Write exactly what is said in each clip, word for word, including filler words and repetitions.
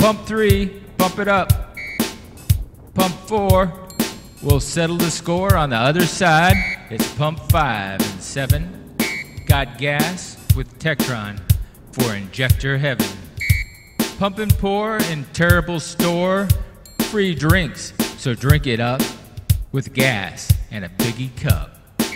Pump three, bump it up. Pump four, we'll settle the score on the other side. It's pump five and seven. Got gas with Techron for injector heaven. Pump and pour in terrible store. Free drinks, so drink it up with gas and a Biggy cup.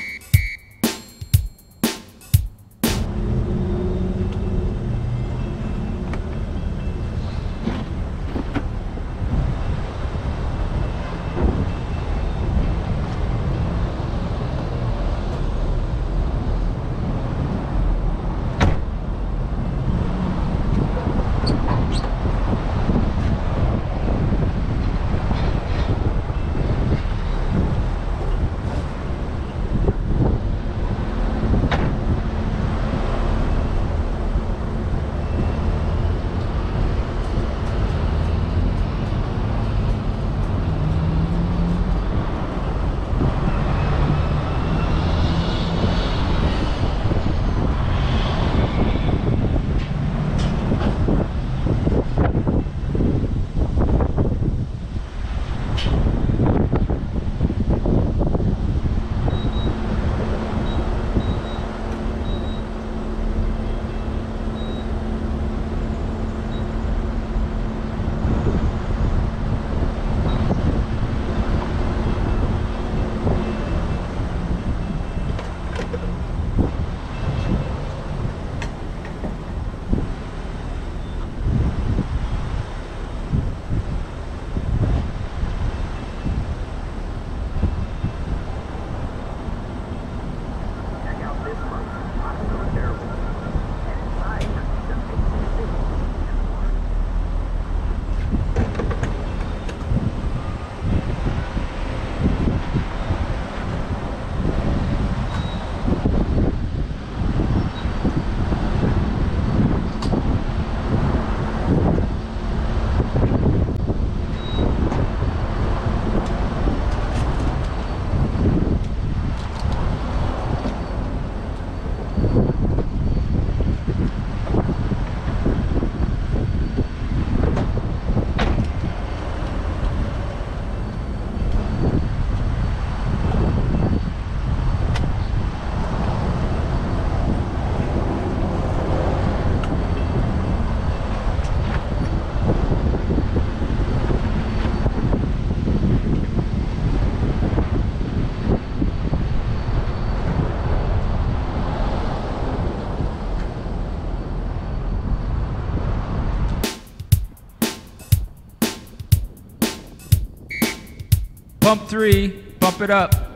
Pump three, bump it up.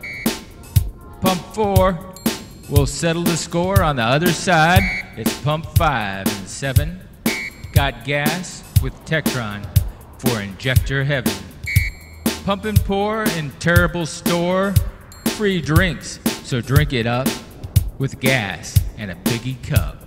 Pump four, we'll settle the score on the other side. It's pump five and seven. Got gas with Techron for injector heaven. Pump and pour in terrible store. Free drinks, so drink it up with gas and a Biggy cup.